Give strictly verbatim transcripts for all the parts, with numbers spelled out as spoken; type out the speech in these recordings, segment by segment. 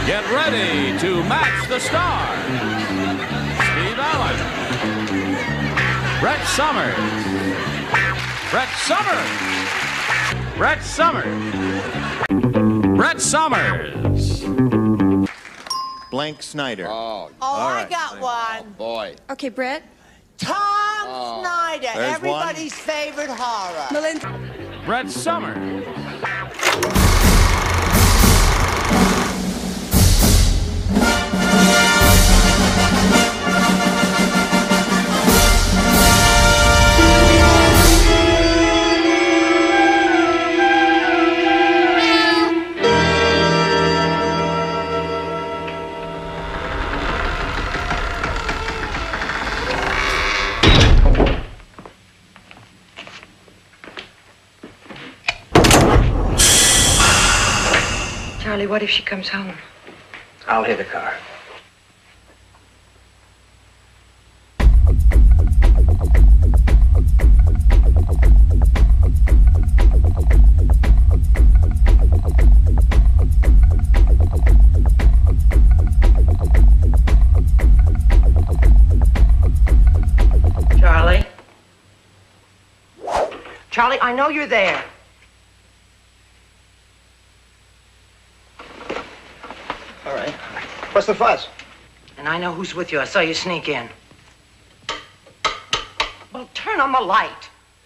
Get ready to match the star. Steve Allen. Brett Somers. Brett Somers. Brett Somers. Brett Somers. Blank Snyder. Oh, Oh, All I right. got one. boy. Okay, Brett. Tom Oh. Snyder, There's everybody's favorite horror. Melinda. Brett Somers. Charlie, what if she comes home? I'll hit the car. Charlie? Charlie, I know you're there. All right. What's the fuss? And I know who's with you. I saw you sneak in. Well, turn on the light.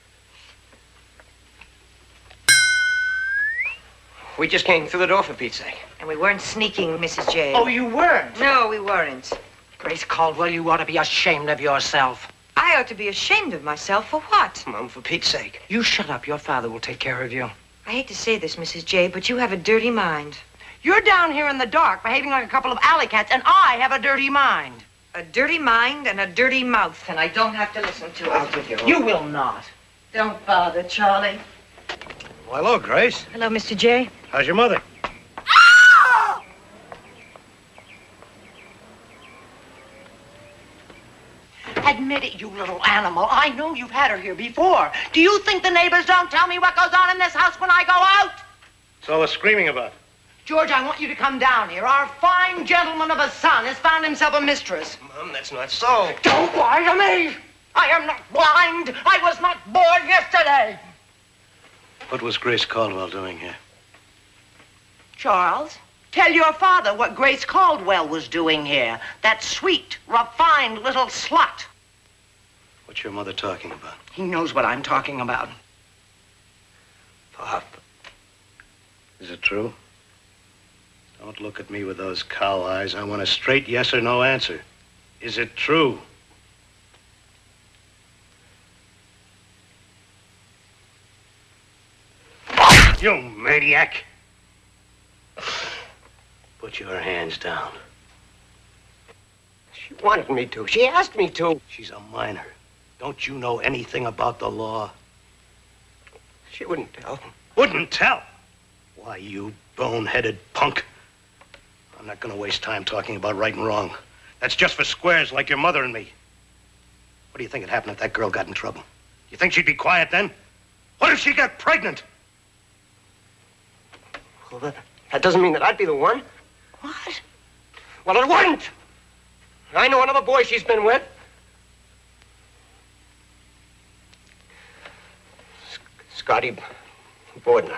We just came through the door, for Pete's sake. And we weren't sneaking, Missus J. Oh, you weren't? No, we weren't. Grace Caldwell, you ought to be ashamed of yourself. I ought to be ashamed of myself for what? Mom, for Pete's sake. You shut up. Your father will take care of you. I hate to say this, Missus J, but you have a dirty mind. You're down here in the dark, behaving like a couple of alley cats, and I have a dirty mind. A dirty mind and a dirty mouth, and I don't have to listen to I'll it. give you. You will not. Don't bother, Charlie. Well, hello, Grace. Hello, Mister J. How's your mother? Admit it, you little animal. I know you've had her here before. Do you think the neighbors don't tell me what goes on in this house when I go out? What's all the screaming about? George, I want you to come down here. Our fine gentleman of a son has found himself a mistress. Mom, that's not so. Don't lie to me! I am not blind. I was not born yesterday. What was Grace Caldwell doing here? Charles, tell your father what Grace Caldwell was doing here. That sweet, refined little slut. What's your mother talking about? He knows what I'm talking about. Pop. Is it true? Don't look at me with those cow eyes. I want a straight yes or no answer. Is it true? You maniac! Put your hands down. She wanted me to. She asked me to. She's a minor. Don't you know anything about the law? She wouldn't tell. Wouldn't tell? Why, you bone-headed punk. I'm not gonna waste time talking about right and wrong. That's just for squares like your mother and me. What do you think would happen if that girl got in trouble? You think she'd be quiet then? What if she got pregnant? Well, that, that doesn't mean that I'd be the one. What? Well, it wouldn't. I know another boy she's been with. S- Scotty Bordner.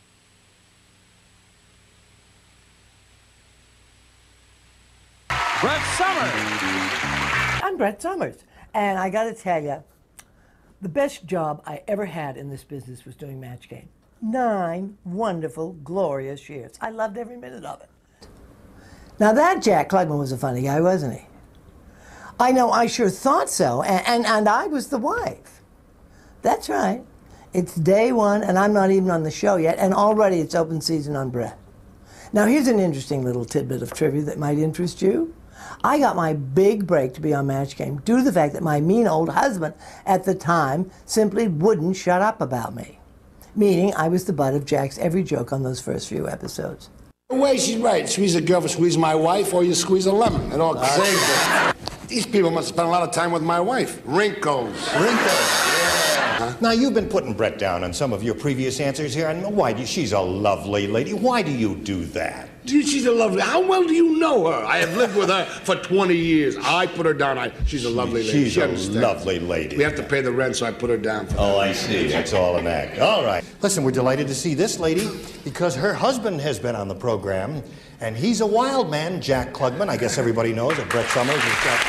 Brett Somers. I'm Brett Somers, and I got to tell you, the best job I ever had in this business was doing Match Game. Nine wonderful, glorious years. I loved every minute of it. Now that Jack Klugman was a funny guy, wasn't he? I know, I sure thought so, and, and, and I was the wife. That's right. It's day one, and I'm not even on the show yet, and already it's open season on Brett. Now here's an interesting little tidbit of trivia that might interest you. I got my big break to be on Match Game due to the fact that my mean old husband at the time simply wouldn't shut up about me. Meaning I was the butt of Jack's every joke on those first few episodes. The way she's right. Squeeze a girl for squeeze my wife, or you squeeze a lemon. It all same. These people must spend a lot of time with my wife. Wrinkles. Wrinkles. Yeah. Uh-huh. Now, you've been putting Brett down on some of your previous answers here, and why do you, she's a lovely lady. Why do you do that? Dude, she's a lovely. How well do you know her? I have lived with her for twenty years. I put her down. I, she's a lovely lady. She's She a understands. lovely lady. We have to pay the rent, so I put her down for that. Oh, I see. That's all an act. All right. Listen, we're delighted to see this lady because her husband has been on the program, and he's a wild man, Jack Klugman. I guess everybody knows that Brett Somers is Jack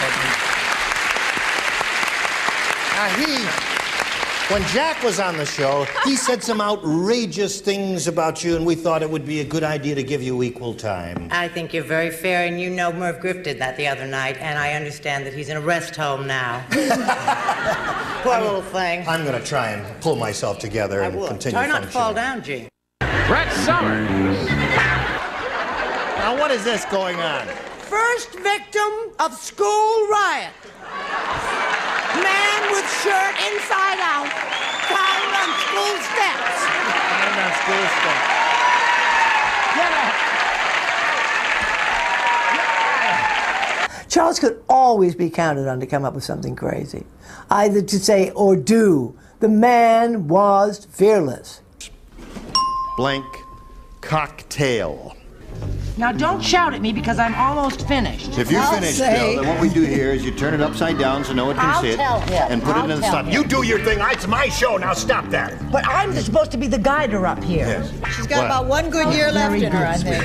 Klugman. Now, he, when Jack was on the show, he said some outrageous things about you, and we thought it would be a good idea to give you equal time. I think you're very fair, and you know Merv Griff did that the other night, and I understand that he's in a rest home now. Poor I'm, little thing. I'm going to try and pull myself together I and would. continue Try not to fall functioning. down, Gene. Brett Somers. Now, what is this going on? First victim of school riot. Man with shirt inside out, found on school steps. Found on school steps. Charles could always be counted on to come up with something crazy, either to say or do. The man was fearless. Blank cocktail. Now, don't shout at me because I'm almost finished. If you're I'll finished, say- Bill, then what we do here is you turn it upside down so no one can I'll see it, tell him. and put I'll it in the tell slot. him. You do your thing. It's my show. Now stop that. But I'm supposed to be the guider up here. Yes. She's got What? about one good year left in her, I think.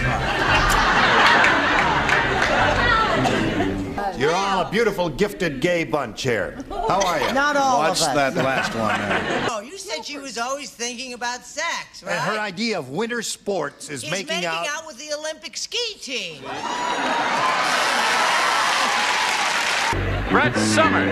You're all a beautiful, gifted, gay bunch here. How are you? Not all Watch of us. that last one there. Oh, you said she was always thinking about sex, right? And her idea of winter sports is He's making, making out. out with the Olympic ski team. Brett Somers.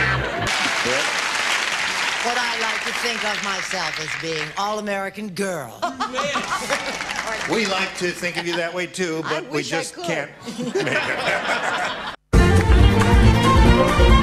What I like to think of myself as being all-American girl. We like to think of you that way too, but we wish I just could. can't.